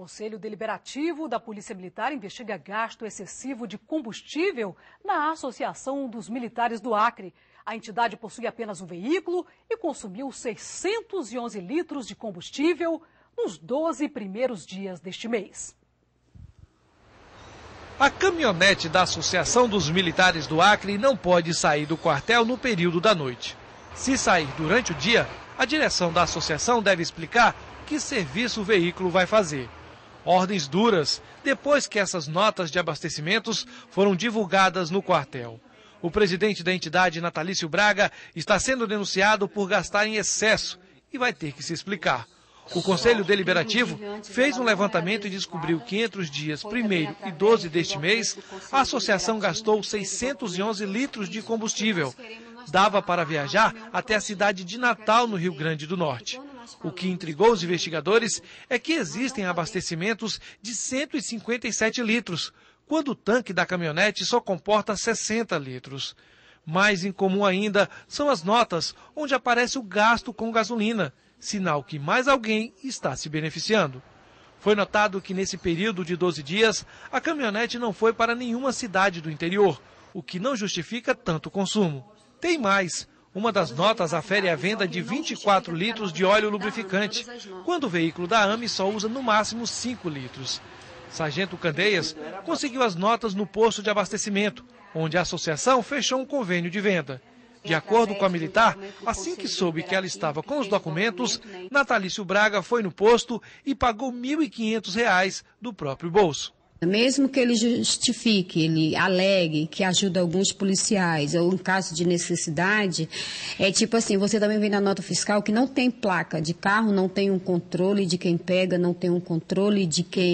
Conselho Deliberativo da Polícia Militar investiga gasto excessivo de combustível na Associação dos Militares do Acre. A entidade possui apenas um veículo e consumiu 611 litros de combustível nos 12 primeiros dias deste mês. A caminhonete da Associação dos Militares do Acre não pode sair do quartel no período da noite. Se sair durante o dia, a direção da associação deve explicar que serviço o veículo vai fazer. Ordens duras, depois que essas notas de abastecimentos foram divulgadas no quartel. O presidente da entidade, Natalício Braga, está sendo denunciado por gastar em excesso e vai ter que se explicar. O Conselho Deliberativo fez um levantamento e descobriu que entre os dias 1º e 12 deste mês, a associação gastou 611 litros de combustível. Dava para viajar até a cidade de Natal, no Rio Grande do Norte. O que intrigou os investigadores é que existem abastecimentos de 157 litros, quando o tanque da caminhonete só comporta 60 litros. Mais incomum ainda são as notas onde aparece o gasto com gasolina, sinal que mais alguém está se beneficiando. Foi notado que nesse período de 12 dias, a caminhonete não foi para nenhuma cidade do interior, o que não justifica tanto consumo. Tem mais. Uma das notas afere a venda de 24 litros de óleo lubrificante, quando o veículo da AME só usa no máximo 5 litros. Sargento Candeias conseguiu as notas no posto de abastecimento, onde a associação fechou um convênio de venda. De acordo com a militar, assim que soube que ela estava com os documentos, Natalício Braga foi no posto e pagou R$ 1.500 do próprio bolso. Mesmo que ele justifique, ele alegue que ajuda alguns policiais, ou em caso de necessidade, é tipo assim, você também vê na nota fiscal que não tem placa de carro, não tem um controle de quem pega, não tem um controle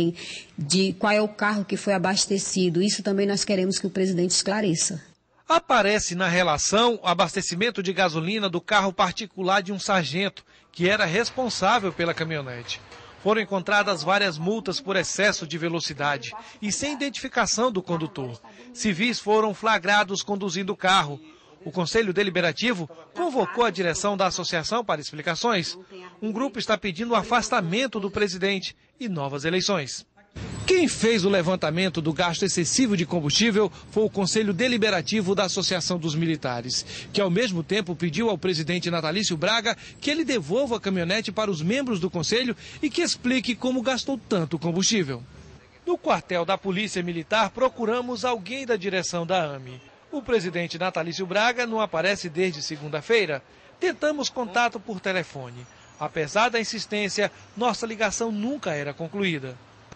de qual é o carro que foi abastecido. Isso também nós queremos que o presidente esclareça. Aparece na relação o abastecimento de gasolina do carro particular de um sargento, que era responsável pela caminhonete. Foram encontradas várias multas por excesso de velocidade e sem identificação do condutor. Civis foram flagrados conduzindo o carro. O Conselho Deliberativo convocou a direção da associação para explicações. Um grupo está pedindo o afastamento do presidente e novas eleições. Quem fez o levantamento do gasto excessivo de combustível foi o Conselho Deliberativo da Associação dos Militares, que ao mesmo tempo pediu ao presidente Natalício Braga que ele devolva a caminhonete para os membros do Conselho e que explique como gastou tanto combustível. No quartel da Polícia Militar, procuramos alguém da direção da AME. O presidente Natalício Braga não aparece desde segunda-feira. Tentamos contato por telefone. Apesar da insistência, nossa ligação nunca era concluída.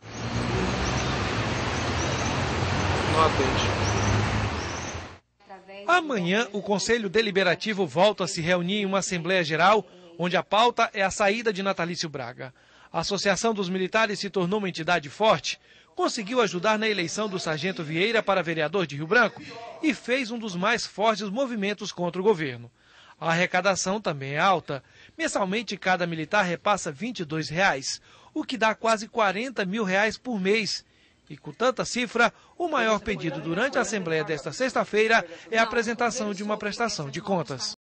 Amanhã, o Conselho Deliberativo volta a se reunir em uma Assembleia Geral, onde a pauta é a saída de Natalício Braga. A Associação dos Militares se tornou uma entidade forte, conseguiu ajudar na eleição do Sargento Vieira para vereador de Rio Branco e fez um dos mais fortes movimentos contra o governo. A arrecadação também é alta. Mensalmente, cada militar repassa R$ 22, o que dá quase R$ 40 mil por mês. E com tanta cifra, o maior pedido durante a Assembleia desta sexta-feira é a apresentação de uma prestação de contas.